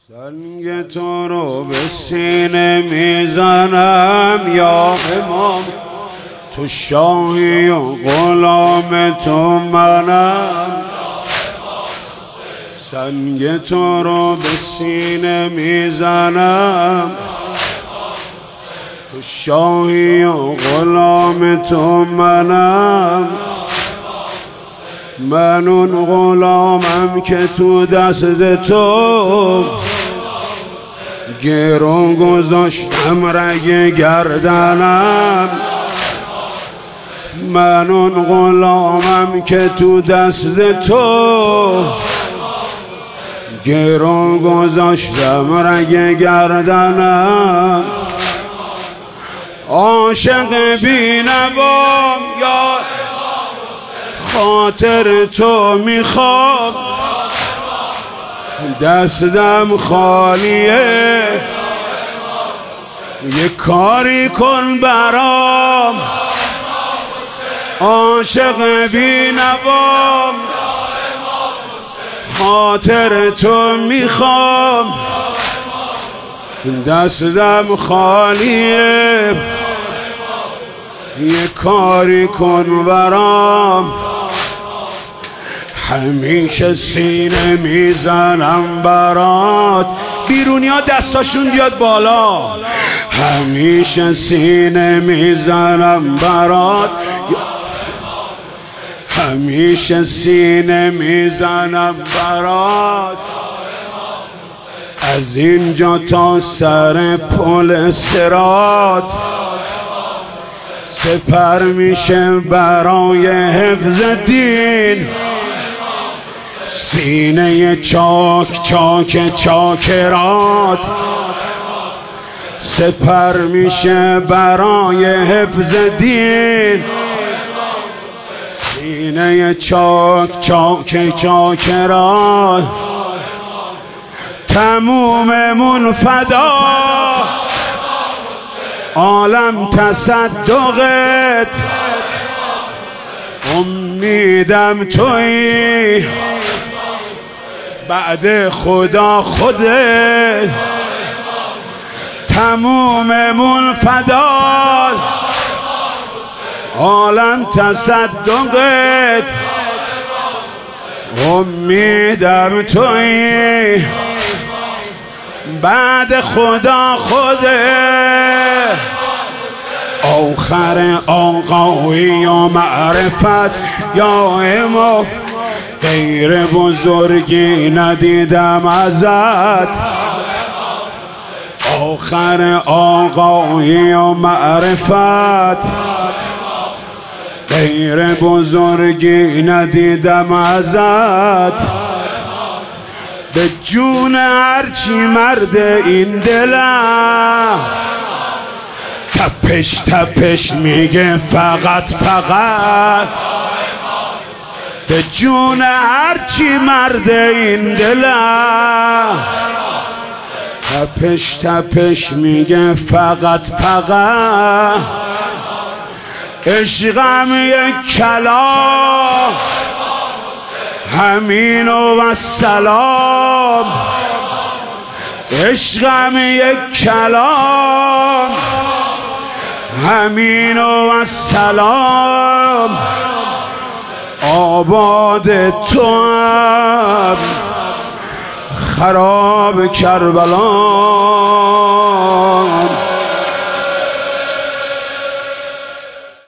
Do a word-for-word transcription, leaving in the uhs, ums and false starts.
سنگ تو رو به سینه میزنم یا امام، تو شاهی و غلام تو منم. سنگ تو رو به سینه میزنم، تو شاهی و غلام تو منم. من اون غلامم که تو دست تو گرو گذاشتم رگ گردنم. من اون غلامم که تو دست تو گرو گذاشتم رگ گردنم. عاشق بی‌نوام یا خاطر تو میخوام، دستم خالیه یه کاری کن برام. عاشق بی‌نوام خاطر تو میخوام، دستم خالیه یه کاری کن برام. همیشه سینه میزنم برات، بیرونی ها دستاشون بیاد بالا. همیشه سینه میزنم برات، همیشه سینه میزنم برات. از اینجا تا سر پل صراط سپر میشه برای حفظ دین. سینه چاک چاک چاکرات سپر میشه برای حفظ دین. سینه چاک چاک چاکرات تموممون فدا، عالم تصدقت، امیدم تویی، بعد خدا خودت. تموممون فدا، عالم تصدقت، امیدم تویی، بعد خدا خودت. آخر آقایی و معرفت یا امام، غیر بزرگی ندیدم ازت. آخر آقایی و معرفت، غیر بزرگی ندیدم ازت. به جون هرچی مرد این دلم تپش تپش میگه فقط فقط. به جون هرچی مرد این دلم تپش تپش میگه فقط فقط. عشقم یک کلام همین و سلام. عشقم یک کلام همین و سلام. آباد تو هم خراب کربلا.